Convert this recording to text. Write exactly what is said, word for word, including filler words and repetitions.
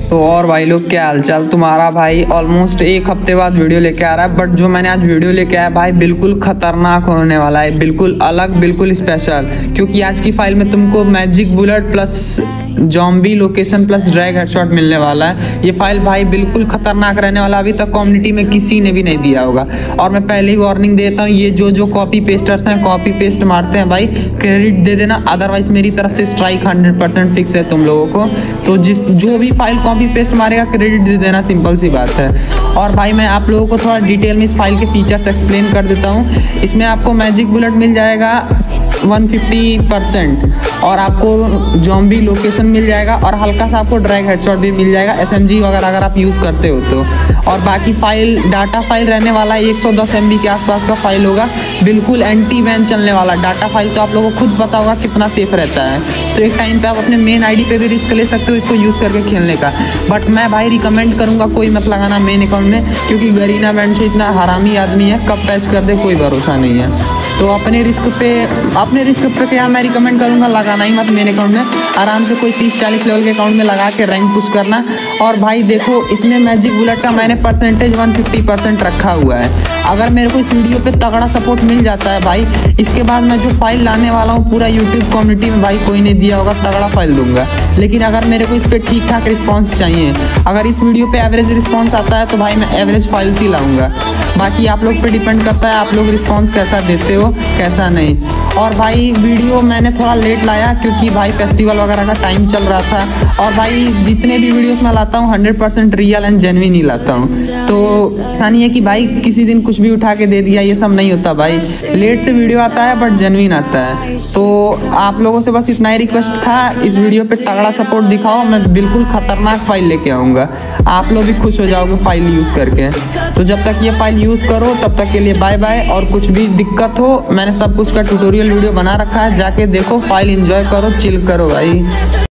तो और भाई लोग क्या हालचाल। तुम्हारा भाई ऑलमोस्ट एक हफ्ते बाद वीडियो लेके आ रहा है, बट जो मैंने आज वीडियो लेके आया भाई बिल्कुल खतरनाक होने वाला है, बिल्कुल अलग, बिल्कुल स्पेशल। क्योंकि आज की फाइल में तुमको magic bullet plus zombie location plus drag headshot मिलने वाला है। ये फाइल भाई बिल्कुल खतरनाक रहने वाला, अभी तक कम्युनिटी में किसी ने भी नहीं दिया होगा। और मैं पहले ही वार्निंग देता हूँ, ये जो जो कॉपी पेस्टर्स हैं, कॉपी पेस्ट मारते हैं भाई, क्रेडिट दे देना, अदरवाइज मेरी तरफ से स्ट्राइक हंड्रेड परसेंट फिक्स है तुम लोगों को। तो जिस जो भी फाइल कॉपी पेस्ट मारेगा क्रेडिट दे देना, सिंपल सी बात है। और भाई मैं आप लोगों को थोड़ा डिटेल में इस फाइल के फीचर्स एक्सप्लेन कर देता हूँ। इसमें आपको मैजिक बुलेट मिल जाएगा वन फिफ्टी परसेंट, और आपको जॉम्बी लोकेशन मिल जाएगा, और हल्का सा आपको ड्रैग हेडशॉट भी मिल जाएगा, एसएमजी वगैरह अगर आप यूज़ करते हो तो। और बाकी फाइल डाटा फाइल रहने वाला है एक सौ दस एम बी के आसपास का फाइल होगा, बिल्कुल एंटी वैन चलने वाला डाटा फाइल। तो आप लोगों को खुद पता होगा कितना सेफ रहता है। तो एक टाइम पे आप अपने मेन आईडी पे भी रिस्क ले सकते हो इसको यूज़ करके खेलने का, बट मैं भाई रिकमेंड करूँगा कोई मत लगाना मेन अकाउंट में, क्योंकि गरीना बैंड से इतना हरामी आदमी है, कब पैच कर दे कोई भरोसा नहीं है। तो अपने रिस्क पे अपने रिस्क पे क्या मैं रिकमेंड करूँगा लगाना ही मत मेरे अकाउंट में। आराम से कोई तीस चालीस लेवल के अकाउंट में लगा के रैंक पुश करना। और भाई देखो, इसमें मैजिक बुलेट का मैंने परसेंटेज वन फिफ्टी परसेंट रखा हुआ है। अगर मेरे को इस वीडियो पे तगड़ा सपोर्ट मिल जाता है भाई, इसके बाद मैं जो फाइल लाने वाला हूँ पूरा यूट्यूब कम्युनिटी में भाई कोई नहीं दिया होगा, तगड़ा फाइल दूंगा। लेकिन अगर मेरे को इस पर ठीक ठाक रिस्पॉन्स चाहिए, अगर इस वीडियो पे एवरेज रिस्पॉन्स आता है तो भाई मैं एवरेज फाइल्स ही लाऊंगा। बाकी आप लोग पे डिपेंड करता है आप लोग रिस्पॉन्स कैसा देते हो कैसा नहीं। और भाई वीडियो मैंने थोड़ा लेट लाया क्योंकि भाई फेस्टिवल वगैरह का टाइम चल रहा था। और भाई जितने भी वीडियोस मैं लाता हूँ hundred percent real and genuine ही लाता हूँ। तो ऐसा नहीं है कि भाई किसी दिन कुछ भी उठा के दे दिया, ये सब नहीं होता भाई। लेट से वीडियो आता है बट जेन्युइन आता है। तो आप लोगों से बस इतना ही रिक्वेस्ट था, इस वीडियो पे तगड़ा सपोर्ट दिखाओ, मैं बिल्कुल खतरनाक फाइल लेके आऊँगा। आप लोग भी खुश हो जाओगे फाइल यूज़ करके। तो जब तक ये फाइल यूज़ करो तब तक के लिए बाय बाय। और कुछ भी दिक्कत हो, मैंने सब कुछ का ट्यूटोरियल वीडियो बना रखा है, जाके देखो, फाइल एंजॉय करो, चिल करो भाई।